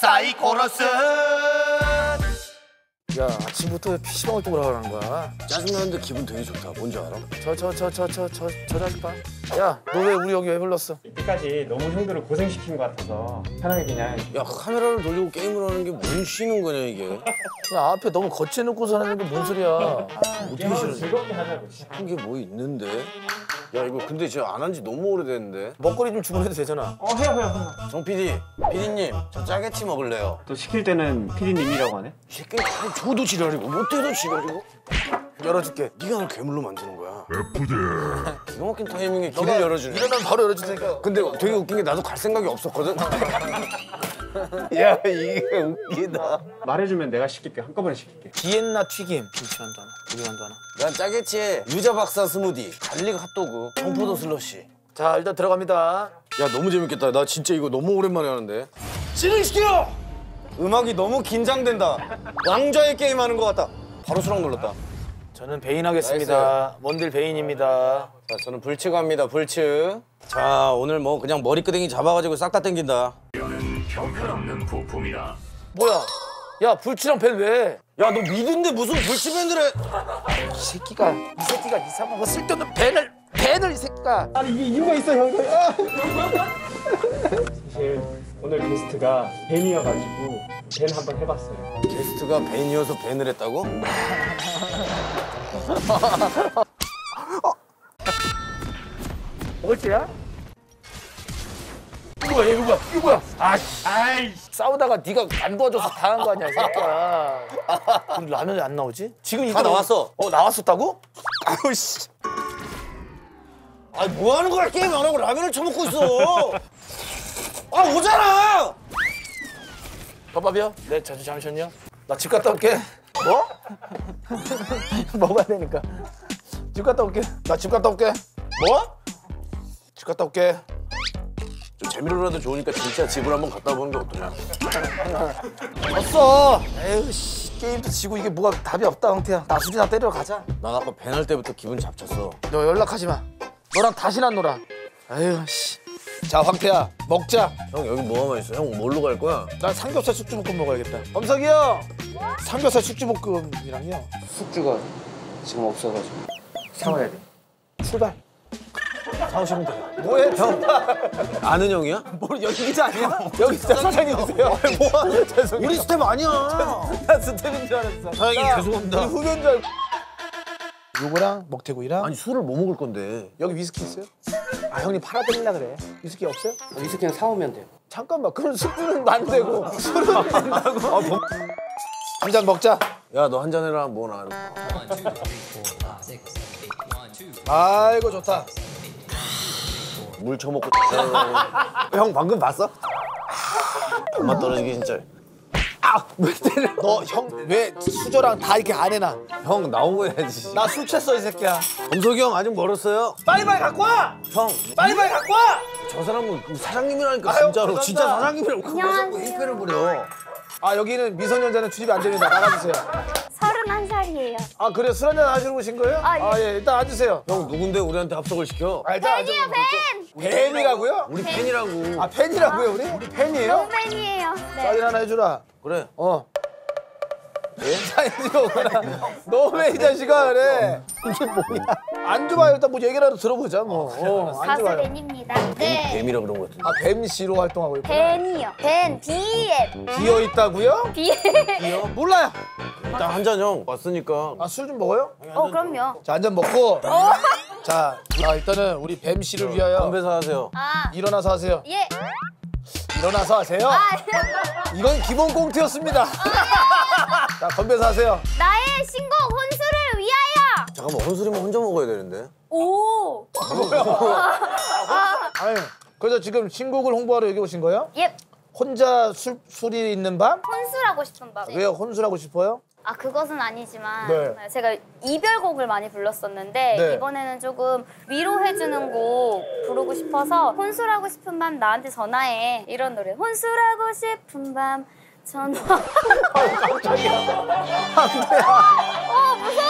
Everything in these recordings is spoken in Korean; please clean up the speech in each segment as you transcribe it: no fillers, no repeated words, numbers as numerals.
사이코러스. 야, 아침부터 PC방 활동을 하라는 거야. 짜증나는데 기분 되게 좋다. 뭔지 알아? 저 자식 봐. 야, 너 왜 우리 여기 왜 불렀어? 이때까지 너무 형들을 고생시킨 것 같아서 편하게 그냥. 야, 카메라를 돌리고 게임을 하는 게 뭔 쉬는 거냐 이게. 야, 앞에 너무 거쳐놓고서 하는 게 뭔 소리야. 어떻게 싫어? 즐겁게 하자고. 한 게 뭐 있는데? 야, 이거 근데 진짜 안 한 지 너무 오래됐는데. 먹거리 좀 주문해도 되잖아. 해요. 정 PD, PD님, 저 짜게치 먹을래요. 또 시킬 때는 PD님이라고 하네? 이 새끼 줘도 지랄이고 못해도 지랄이고. 열어줄게. 네가 날 괴물로 만드는 거야. 기가 막힌 타이밍에 길을 열어주네. 이러면 바로 열어줄 테니까. 근데 되게 웃긴 게 나도 갈 생각이 없었거든. 야, 이게 웃기다. 말해주면 내가 시킬게. 한꺼번에 시킬게. 비엔나 튀김. 김치만두 하나, 고기만두 하나. 난 짜게치에 유자 박사 스무디, 갈릭 핫도그, 청포도 슬러시. 자, 일단 들어갑니다. 야, 너무 재밌겠다. 나 진짜 이거 너무 오랜만에 하는데. 진행시켜! 음악이 너무 긴장된다. 왕좌의 게임 하는 것 같다. 바로 수락 눌렀다. 저는 베인 하겠습니다. 먼딜 베인입니다. 자, 저는 불츠 갑니다. 불츠. 자, 오늘 뭐 그냥 머리끄댕이 잡아가지고 싹 다 땡긴다. 이거는 형편없는 부품이다. 뭐야? 야, 불치랑 벤 왜? 야, 너 미드인데 무슨 불츠 밴드를 해? 이 새끼가 이상한 거 쓸데없는 벤을 이 새끼가. 아니 이게 이유가 있어 형. 사실 오늘 게스트가 벤이어가지고 벤 한번 해봤어요. 게스트가 벤이어서 벤을 했다고? 어찌야? 이거 뭐야? 아이, 싸우다가 네가 안 도와줘서 당한 거 아니야, 이 새끼야. 근데 라면이 안 나오지? 지금 이거 다 나왔어. 나왔었다고? 아유 씨. 아, 뭐 하는 거야? 게임 안 하고 라면을 처먹고 있어. 아, 오잖아. 밥밥이요? 네, 잠시만요. 나 집 갔다 올게. 뭐? 먹어야 되니까. 집 갔다 올게. 나 집 갔다 올게. 뭐? 집 갔다 올게. 좀 재미로라도 좋으니까 진짜 집을 한번 갔다 보는 게 어떠냐? 졌어. 에휴 씨, 게임도 지고 이게 뭐가 답이 없다, 황태야. 나 수진아 때리러 가자. 난 아까 벤 할 때부터 기분 잡쳤어. 너 연락하지 마. 너랑 다시는 안 놀아. 에휴 씨. 자, 황태야, 먹자. 형, 여기 뭐가 맛있어? 형 뭘로 갈 거야? 난 삼겹살 숙주볶음 먹어야겠다. 범석이 형! 삼겹살 숙주볶음이랑요. 숙주가 지금 없어가지고 사와야 돼. 출발. 사오시면 돼요. 뭐해, 형? 아는 형이야? 뭘 여기 기자 아니야? 여기 진짜 사장님이세요? 뭐야? 죄송해요. 우리 스텝 아니야. 나 스텝인 줄 알았어. 사장님 죄송합니다. 우리 후배인 줄 알고. 요거랑 먹태구이랑. 아니, 술을 뭐 먹을 건데? 여기 위스키 있어요? 아, 형님 팔아드리려 그래. 위스키 없어요? 위스키는 사오면 돼요. 잠깐만, 그럼 숙주는 안 되고 술은 된다고. 한 잔 먹자. 야, 너 한 잔 해라. 뭐 나. 아이고 좋다. 물 처먹고. 형 방금 봤어? 밥맛 떨어지게 진짜. 왜 때려? 너 형 왜 수저랑 다 이렇게 안 해놔? 형 나오고 해야지. 나 술 취했어, 이 새끼야. 범석이 형 아직 멀었어요. 빨리빨리 갖고 와! 형, 빨리빨리 갖고 와! 저 사람은 사장님이라니까. 아유, 진짜로. 죄송합니다. 진짜 사장님이라고. 그거 자꾸 힘빼를 부려. 아, 여기는 미성년자는 출입이 안 됩니다. 나가주세요. 31살이에요. 아, 그래요? 술 한잔 하시러 오신 거예요? 아, 예. 예, 일단 앉으세요. 형 누군데 우리한테 합석을 시켜? 아, 일단 팬이에요, 팬! 팬이라고요? 우리 팬이라고. 아, 팬이라고요, 우리? 우리 팬이에요? 팬이에요. 네. 사인 하나 해주라. 그래. 사인 좀 오거나. 너왜 이 자식아, 그래? 이게 뭐야? 안 줘봐요. 일단 뭐 얘기라도 들어보자, 뭐. 안 가수 줘봐요. 벤입니다. 네. 뱀이라 그런 거 같은데. 아, 뱀씨로 활동하고 있구나. 벤이요. 벤, BM. 비어있다고요? BM. 몰라요. 일단 한 잔 형 왔으니까. 아, 술 좀 먹어요? 그럼요. 자, 한 잔 먹고. 자, 일단은 우리 뱀씨를 위하여 건배사 하세요. 아, 일어나서 하세요. 예. 일어나서 하세요. 이건 기본 꽁트였습니다. 자, 건배사 하세요. 나의 신곡 혼수를 위하여. 잠깐만, 혼술이면 혼자 먹어야 되는데. 오. 아니, 그래서 지금 신곡을 홍보하러 여기 오신 거예요? 예. 혼자 술이 있는 밤? 혼술하고 싶은 밤. 왜요? 혼술하고 싶어요? 아, 그것은 아니지만 네. 제가 이별곡을 많이 불렀었는데 네. 이번에는 조금 위로해주는 곡 부르고 싶어서 혼술하고 싶은 밤 나한테 전화해 이런 노래. 혼술하고 싶은 밤 전화. 깜짝이야. 무서워. 어떡해.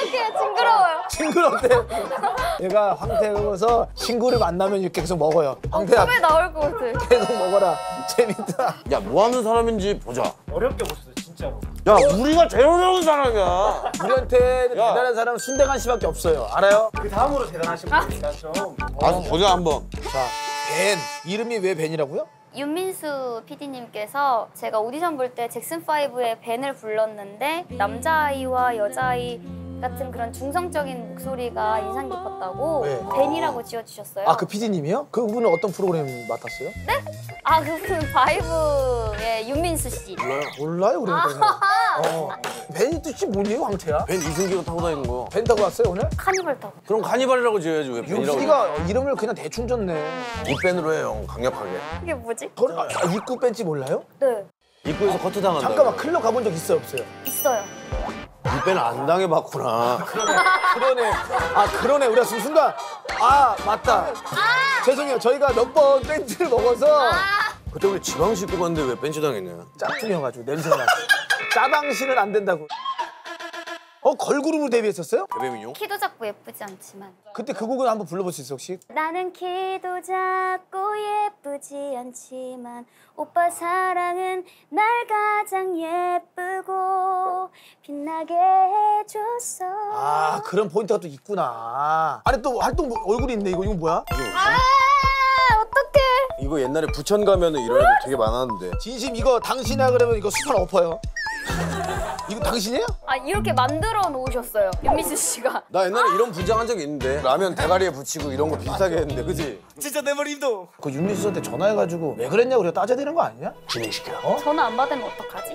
어떡해, 징그러워요. 징그럽대. 얘가 황태여서 친구를 만나면 이렇게 계속 먹어요. 황태야 꿈에 나올 것 같아. 계속 먹어라. 재밌다. 야, 뭐 하는 사람인지 보자. 어렵게 보셨어요, 진짜로. 야, 우리가 제일 어려운 사람이야. 우리한테 야. 대단한 사람은 순대간 씨밖에 없어요. 알아요? 그 다음으로 대단하신 분이니까 좀. 알았어, 보자 한번. 자, 벤. 이름이 왜 벤이라고요? 윤민수 PD님께서 제가 오디션 볼 때 잭슨5의 벤을 불렀는데 남자아이와 여자아이 같은 그런 중성적인 목소리가 인상 깊었다고 네. 벤이라고 지어주셨어요. 아, 그 PD님이요? 그분은 어떤 프로그램 맡았어요? 아, 그분은 바이브의 윤민수 씨. 몰라요, 우리는. 벤이 뜻이 뭐예요, 황태야? 벤 이승기가 타고 다니는 거. 벤 타고 왔어요, 오늘? 카니발 타고. 그럼 카니발이라고 지어야지 왜 벤이라고. 윤수이가 이름을 그냥 대충 줬네. 입벤으로 해요, 강력하게. 이게 뭐지? 입구 벤치 몰라요? 네, 입구에서 커트 당한다. 잠깐만, 클럽 가본 적 있어요, 없어요? 있어요. 입벤 안 당해봤구나. 그러네. 아, 그러네. 우리가 지금 순간. 아, 맞다. 죄송해요. 저희가 몇 번 벤치를 먹어서 그때 우리 지방 싣고 갔는데 왜 벤치 당했냐. 짝퉁이어가지고 냄새가. 짜방신은 안 된다고. 걸그룹으로 데뷔했었어요? 대배민용? 키도 작고 예쁘지 않지만 그때 그 곡을 한번 불러볼 수 있어, 혹시? 나는 키도 작고 예쁘지 않지만 오빠 사랑은 날 가장 예쁘고 빛나게 해줬어. 아, 그런 포인트가 또 있구나. 아니, 또 활동 얼굴이 있네. 이거 뭐야? 어떡해. 이거 옛날에 부천 가면은 이런 애들 되게 많았는데. 진심 이거 당신이야 그러면 이거 수판 엎어요. 이거 당신이에요? 아, 이렇게 만들어 놓으셨어요, 윤민수 씨가. 나 옛날에 이런 분장한 적이 있는데 라면 대가리에 붙이고 이런 거 비슷하게 했는데, 그지? 그 윤미수 씨한테 전화해가지고 왜 그랬냐고 우리가 따져야 되는 거 아니냐? 진행시켜. 전화 안 받으면 어떡하지?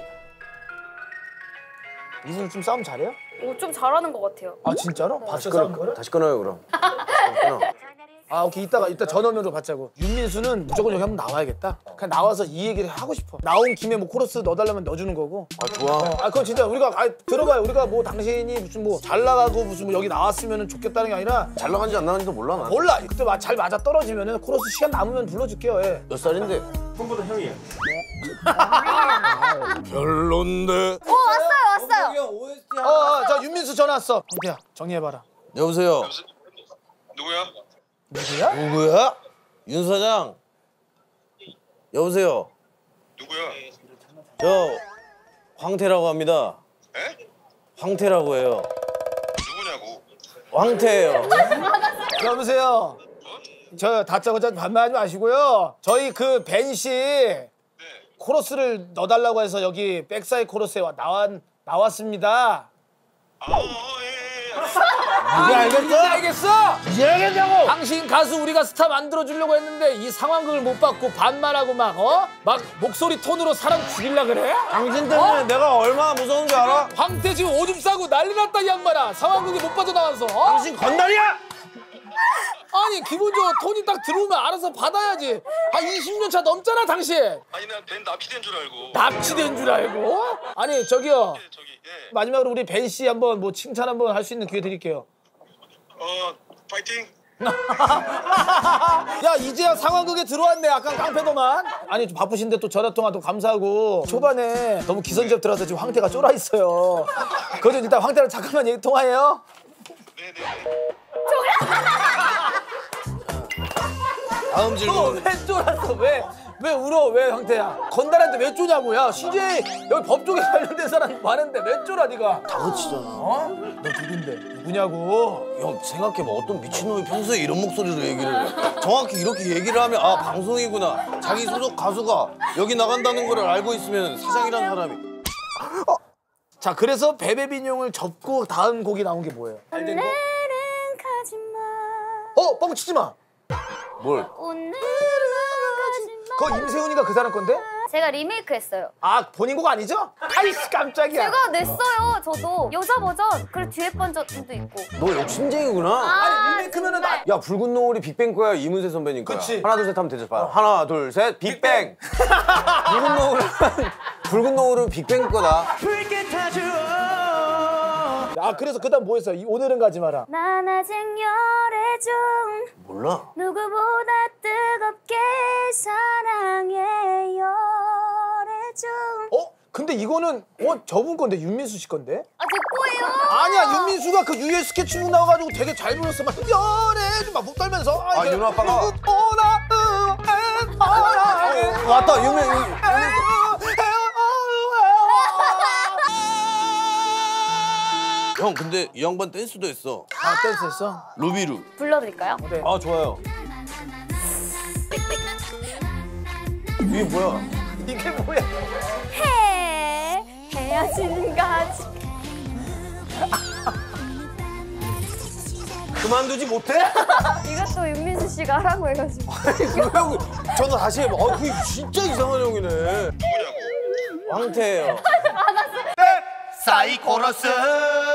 미수 좀 싸움 잘해요? 좀 잘하는 것 같아요. 아, 진짜로? 다시 봤어, 싸움 끊어. 거를? 다시 끊어요, 그럼. 끊어. 아, 오케이. 이따 전화면으로 받자고. 윤민수는 무조건 여기 한번 나와야겠다. 그냥 나와서 이 얘기를 하고 싶어. 나온 김에 뭐 코러스 넣어달라면 넣어주는 거고. 아, 좋아. 아, 그건 진짜 우리가 들어봐요. 우리가 뭐 당신이 무슨 뭐 잘 나가고 무슨 뭐 여기 나왔으면 좋겠다는 게 아니라 잘 나간지 안 나간지도 몰라, 나. 몰라. 그때 잘 맞아 떨어지면은 코러스 시간 남으면 불러줄게요. 예. 몇 살인데? 형보다 형이에요. 별론데. 왔어요. 저 윤민수 전화 왔어. 황태야, 정리해봐라. 여보세요? 누구야? 누구야? 누구야? 윤 사장. 여보세요? 누구야? 저 황태라고 합니다. 에? 황태라고 해요. 누구냐고? 황태예요. 여보세요. 저 다짜고짜 반말하지 마시고요. 저희 그 벤 씨 코러스를 넣어달라고 해서 여기 백사이 코러스에 나왔습니다. 이제 알겠어? 알겠어? 이제 알겠냐고? 당신 가수 우리가 스타 만들어주려고 했는데 이 상황극을 못 받고 반말하고 막 목소리 톤으로 사람 죽일라 그래? 당신 때문에 내가 얼마나 무서운 줄 알아? 황태 지금 오줌 싸고 난리 났다 이 양반아. 상황극에 못 빠져나와서. 당신 건달이야! 아니 기본적으로 톤이 딱 들어오면 알아서 받아야지. 한 20년 차 넘잖아 당신. 아니 난 벤 납치된 줄 알고. 납치된 줄 알고? 아니 저기요. 저기 마지막으로 우리 벤 씨 한번 뭐 칭찬 한번 할 수 있는 기회 드릴게요. 파이팅. 야 이제야 상황극에 들어왔네. 아까 깡패더만. 아니 좀 바쁘신데 또 전화 통화도 감사하고 초반에 너무 기선제압 들어서 지금 황태가 쫄아 있어요. 그래도 일단 황태랑 잠깐만 얘기 통화해요. 다음 질문. 왜 쫄았어? 왜 울어? 왜 황태야? 건달한테 왜 쪼냐고. 야 CJ 여기 법조계 관련된 사람 많은데 왜 쫄아 네가? 다그치잖아. 너 누군데? 누구냐고? 형 생각해봐, 어떤 미친놈이 평소에 이런 목소리로 얘기를 해. 정확히 이렇게 얘기를 하면 아 방송이구나. 자기 소속 가수가 여기 나간다는 걸 알고 있으면 사장이라는 사람이. 자 그래서 베베빈용을 접고 다음 곡이 나온 게 뭐예요? 오늘은 가지마. 뻥치지 마. 뭘? 오늘은 가지마. 그거 임세훈이가 그 사람 건데? 제가 리메이크했어요. 아 본인 곡 아니죠? 아이씨 깜짝이야. 제가 냈어요. 저도 여자 버전 그리고 듀엣 버전도 있고. 너 욕심쟁이구나. 아니 리메이크면은 정말. 야 붉은 노을이 빅뱅 거야, 이문세 선배님 거야. 그치. 하나 둘 셋 하면 되죠. 봐. 하나 둘 셋 빅뱅. 붉은 노을은 빅뱅 거다. 아 그래서 그다음 뭐 했어요? 오늘은 가지 마라. 난 아직 열애 중 몰라. 누구보다 뜨겁게 사랑해 열애 중. 근데 이거는 저분 건데 윤민수 씨 건데? 아, 제 거예요. 아니야 윤민수가 그 유예 스케치북 나와가지고 되게 잘 불렀어. 막 연애 막목 떨면서. 아, 윤호 아빠가? 맞다 유명. 형 근데 이 양반 댄스도 했어. 아 댄스 했어? 루비루. 불러드릴까요? 아 좋아요. 이게 뭐야? 이게 뭐야? 헤어지는 거지. 그만두지 못해? 이것도 윤민수 씨가 하라고 해가지고. 형 저도 다시 해봐. 그게 진짜 이상한 형이네. 누구냐고. 황태예요. 사이코러스